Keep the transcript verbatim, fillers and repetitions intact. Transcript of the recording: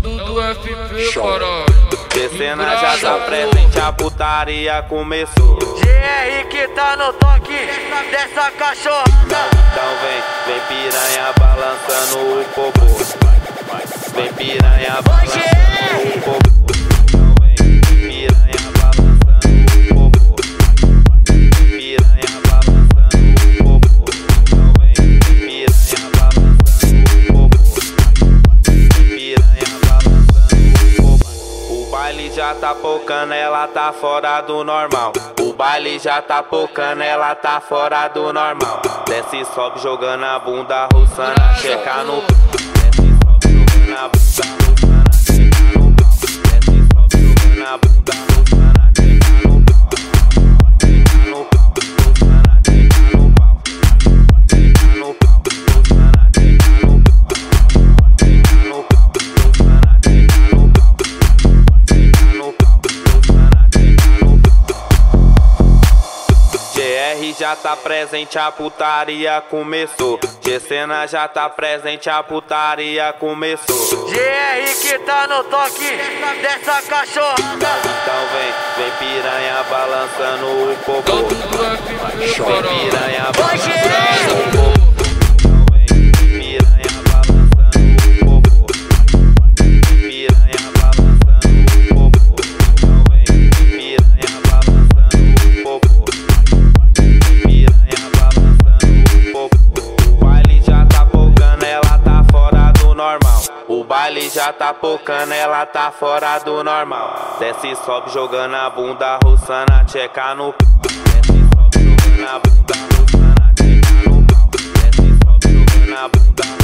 do do F P, caralho. Descendo já tá presente, a putaria começou. G R que tá no toque dessa cachorrada. Então vem, vem piranha balançando o popô. Vem piranha balançando o popô. Então vem, piranha balançando o popô. Piranha balançando o popô. Então vem, piranha balançando o popô. Piranha balançando o popô. O baile já tá pocando, ela tá fora do normal. O baile já tá pocando, ela tá fora do normal. Desce e sobe jogando a bunda, roçando a checa no pau. Desce e sobe jogando a bunda, roçando a checa no pau. Desce e sobe jogando a bunda, roçando a checa no pau. Checa no pau, roçando a checa no pau. Checa no pau, roçando a checa no pau. Checa no pau, roçando a checa no pau. Checa no pau, roçando a checa no pau. G R já tá presente, a putaria começou. G-Cena já tá presente, a putaria começou. G R que tá no toque dessa cachorrada. Então vem, vem piranha balançando o popô. Do do F P, Vem caralho. piranha Vai, balançando o G R. popô. Então vem, piranha balançando o popô. Piranha balançando o popô. Então vem, piranha balançando o popô. Piranha balançando o popô. O baile já tá pocando, ela tá fora do normal. O baile já tá pocando, ela tá fora do normal. Desce e sobe jogando a bunda, roçando a checa no pau. Desce e sobe jogando a bunda, roçando a checa no pau. Desce e sobe jogando a bunda.